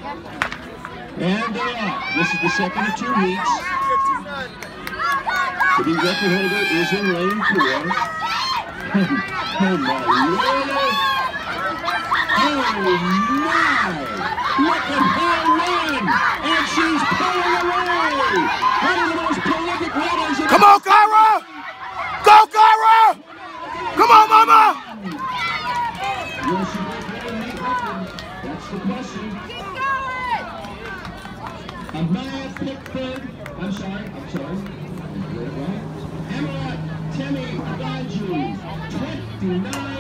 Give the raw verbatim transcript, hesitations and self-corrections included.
And they're off. This is the second of two weeks. The new record holder is in lane four. Oh my Lord! Oh my! Look at her run! And she's pulling away! One of the most prolific runners in Come on, Kyra! Go, Kyra! Come on, mama! Will she break her own record? That's the question. Keep going! Amaya Pickford. I'm sorry, I'm sorry. Right? Emma Temi Aganju, twenty-nine.